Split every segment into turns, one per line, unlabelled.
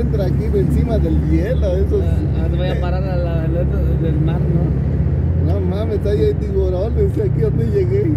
encuentra aquí encima del hielo, esos.
Te voy a parar al del mar, ¿no?
No mames, ahí hay tiburones, aquí donde llegué.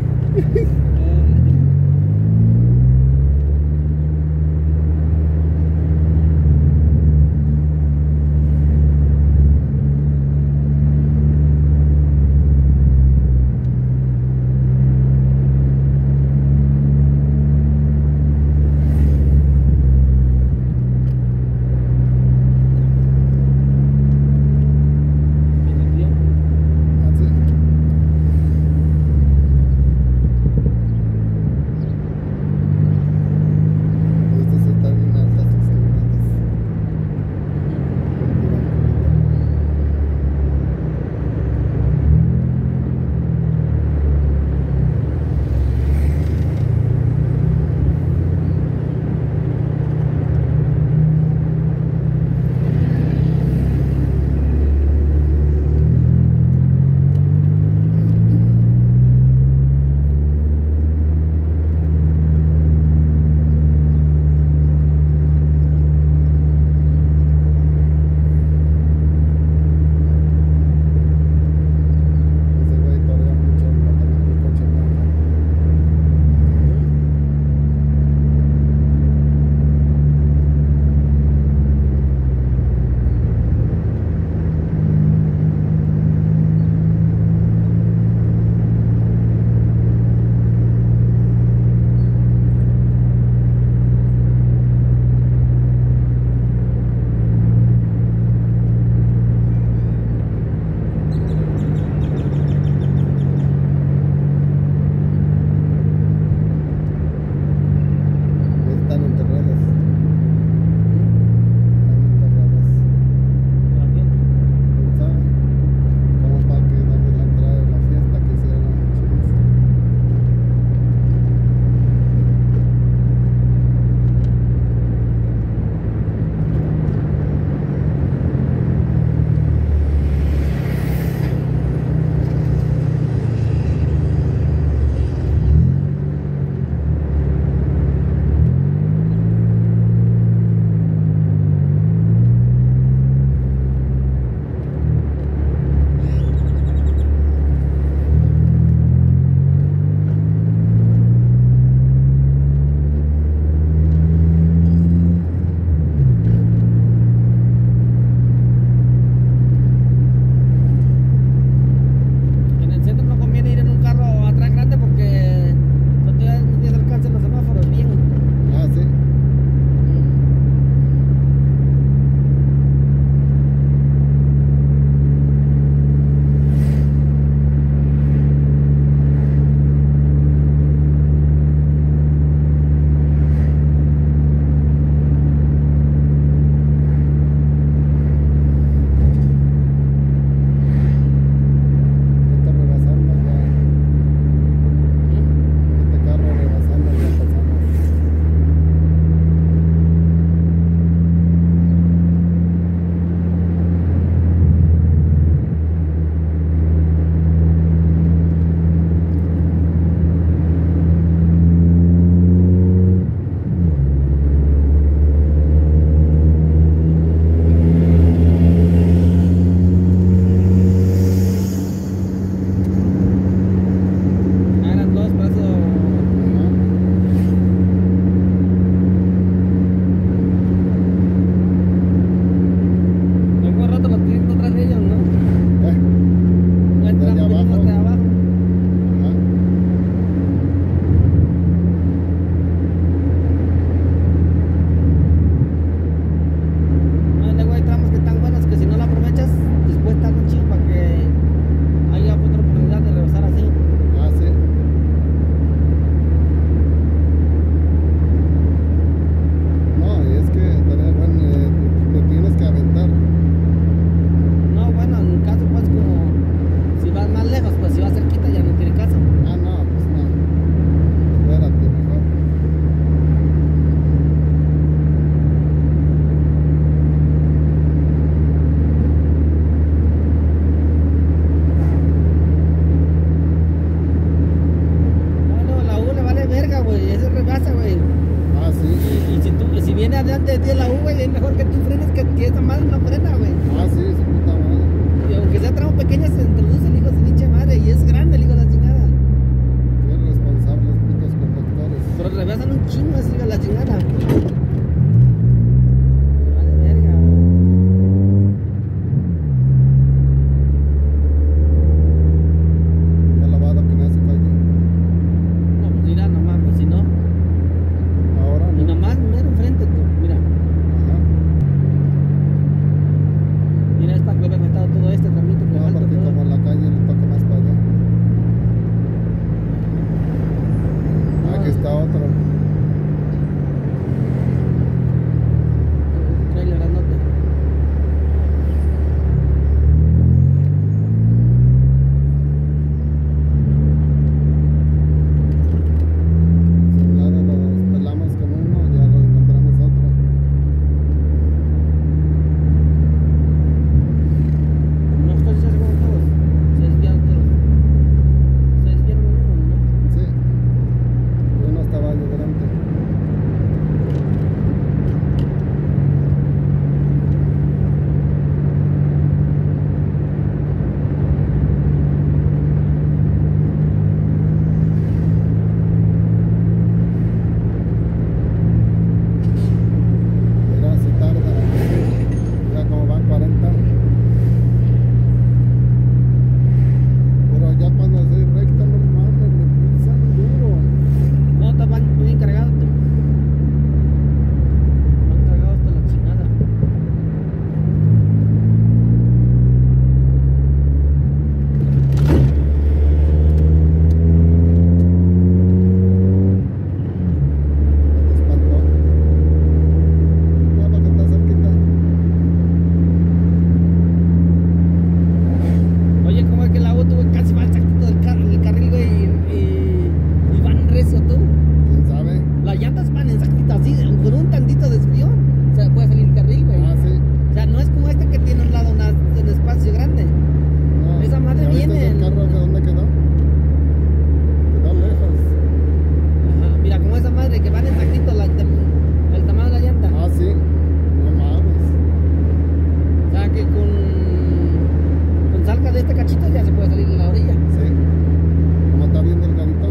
delante de ti en la U, güey, es mejor que tú frenes que esa madre no frena, güey.
Ah, sí, su puta madre.
Y aunque sea tramo pequeño, se introduce el hijo de su pinche madre. Y es grande el hijo de la chingada.
Qué responsables putos conductores.
Pero rebasan un chingo ese hijo de la chingada. Vale, verga.
Ya lavado que no se calle.
No, pues mira, no mames, si no.
Ahora
Y
no.
nomás, mira enfrente tú, mira.
Ajá.
Mira, es para que me estado todo este tramito que
No,
falta
porque
todo.
como en la calle le toca más para allá. Aquí está otro.
Trailer grandote.
Si un lado los pelamos con uno, ya lo encontramos otro.
No, estos ya se fueron todos. Se desviaron todos. Se desviaron uno, ¿no?
Sí. Y uno estaba ahí delante. Mira, si tarda. Mira cómo van 40. Pero ya cuando soy recto, no mames, me pisan duro.
No, estaban bien cargados tú. Van cargados hasta la chingada.
Te espantó. Ya para que está cerquita.
Oye, ¿cómo es que el auto, güey, casi va exactito del carril, güey, y van recio tú?
¿Quién sabe?
Las llantas van exactito así, con un tantito desvío, o sea, puede salir el carril, güey.
Ah, sí.
O sea, no es como este que tiene a un lado un espacio grande.
No.
Esa madre
¿Ya viste
viene
el
en-
carro de dónde quedó? Quedó lejos.
Ajá, mira, como esa madre que van exactito el tamaño de la llanta.
Ah, sí. No mames.
O sea, que con salga de este cachito ya se puede salir en la orilla.
Sí. Como está bien delgadito.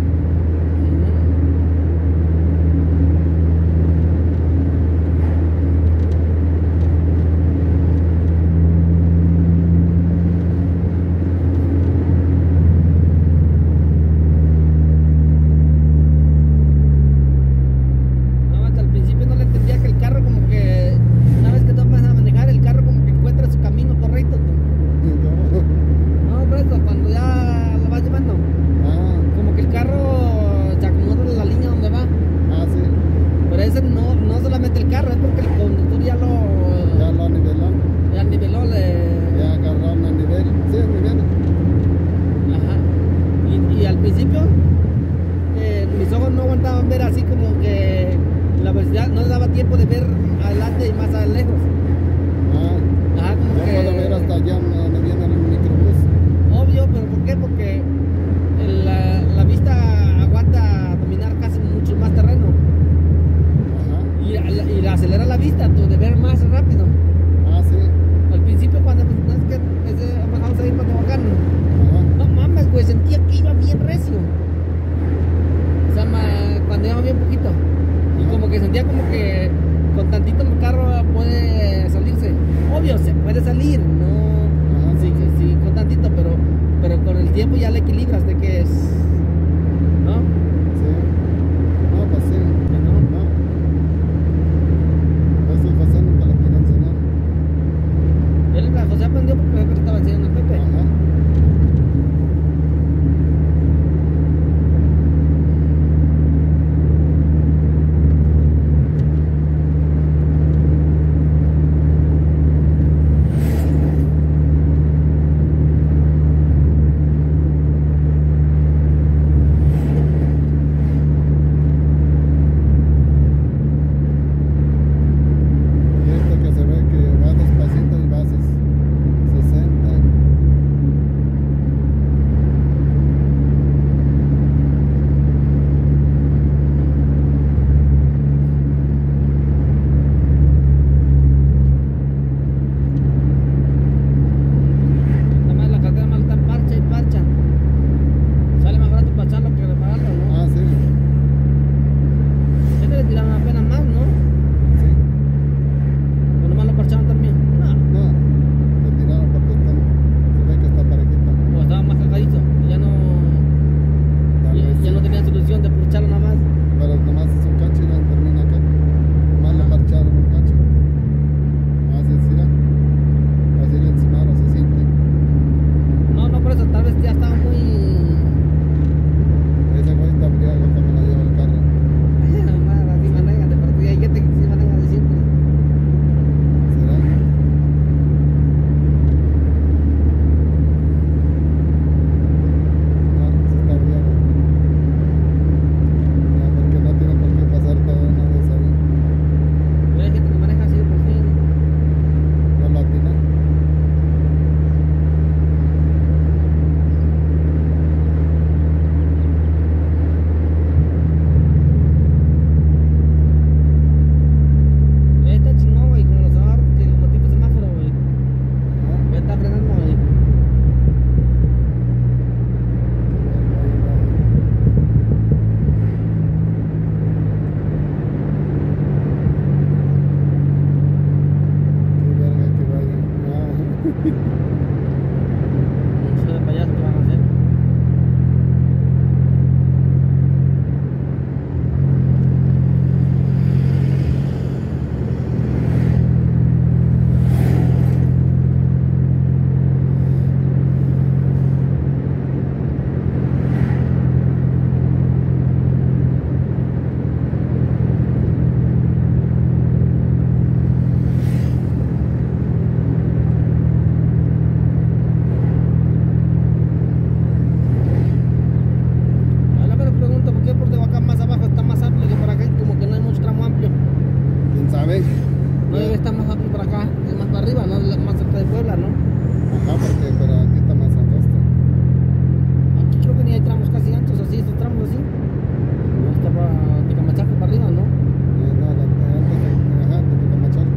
No, hasta al principio no le entendía que el carro como que, una vez que tú empiezas a manejar, el carro como que encuentra su camino correcto.
No.
No, por eso, cuando ya lo vas llevando,
Ah,
como que el carro se acomoda en la línea donde va.
ah, sí.
Pero ese no solamente el carro, es porque el conductor ya
Ya lo niveló.
ya niveló,
Ya agarraron el nivel. Sí, el nivel.
Ajá. Y al principio mis ojos no aguantaban ver así como que la velocidad no daba tiempo de ver adelante y más a lejos.
Ah,
Ajá, como
ya puedo ver hasta allá donde viene el microbús.
obvio, pero ¿por qué? Porque la vista aguanta dominar casi mucho más terreno
Ajá.
y acelera la vista, tú, de ver más rápido.
Ah, sí.
Al principio cuando no es que empezamos a ir para Tehuacán,
Ajá.
no mames, güey, sentía que iba bien recio. O sea, cuando iba bien poquito. Y como que sentía como que con tantito el carro puede salirse. Obvio, se puede salir, no.
Ajá,
Sí, sí, con tantito, pero con el tiempo ya le equilibras de que es. ¿No?
Sí. No, pues sí.
Que no.
No. Eso José nunca lo pude enseñar.
Él, José aprendió porque le estaba enseñando el Pepe.
Ajá.
No debe estar más por acá, más para arriba, ¿no? Más cerca de Puebla, ¿no?
Ajá, porque, pero aquí está más angosto.
Aquí creo que ni hay tramos casi anchos, así, estos tramos así. No está de Camachaco para arriba, ¿no?
No, ajá, de Tecamachalco.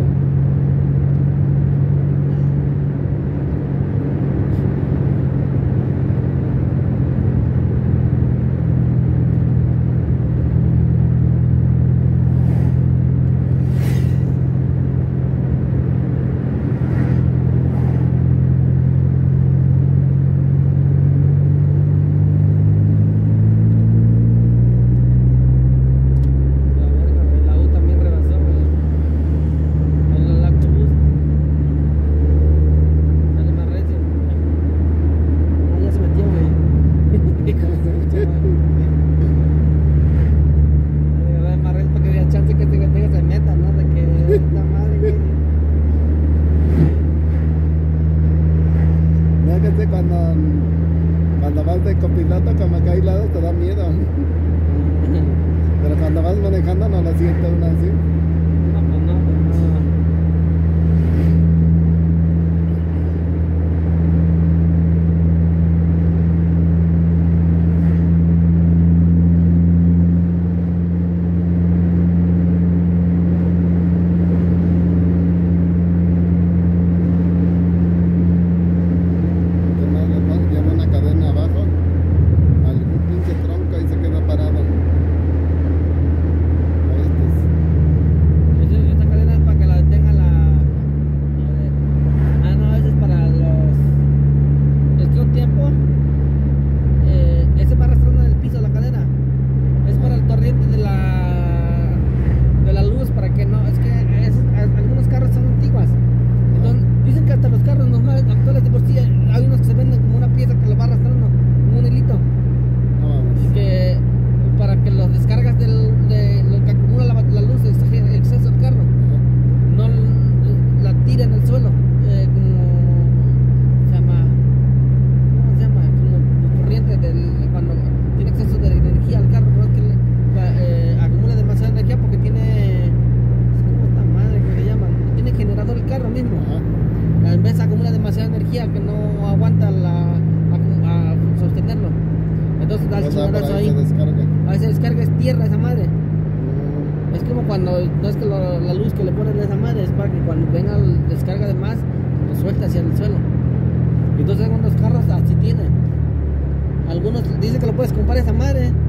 La U también rebasó, güey. El autobús. Dale más recio. Ah, ya se metió, güey. Dale más recio para que haya chance que este se meta, ¿no? De que esta madre, güey.
Fíjate cuando vas de copiloto como que hay lados te da miedo. Pero cuando vas manejando no lo siente uno así.
No, pues no, pues no.
Lleva una cadena abajo, algún pinche tronco y se queda parado.
Esta cadena es para que la detenga la... A ver. Ah, no, ese es para los... Es que un tiempo... ese va arrastrando en el piso la cadena. Es para el torriente de la luz, para que no... Es que algunos carros son antiguas. Entonces, dicen que hasta los carros normales, actuales de por sí, hay unos que se venden como una pieza que lo va arrastrando, como un hilito.
No vamos.
Y que para que los descargas de lo que acumula la luz, el exceso del carro, no la tira en el suelo, como se llama, ¿cómo se llama? Como corriente cuando tiene exceso de energía al carro, no es que acumula demasiada energía porque tiene, ¿cómo esta madre que le llaman? Tiene generador el carro mismo.
Ajá.
En vez acumula demasiada energía que no aguanta a sostenerlo. Entonces da el
O sea, por
chingadazo
ahí
ahí.
se descarga.
A veces descarga es tierra esa madre. Es como cuando no es que la luz que le ponen a esa madre es para que cuando venga descarga de más, lo suelta hacia el suelo. Entonces algunos carros así tienen. Algunos dicen que lo puedes comprar esa madre.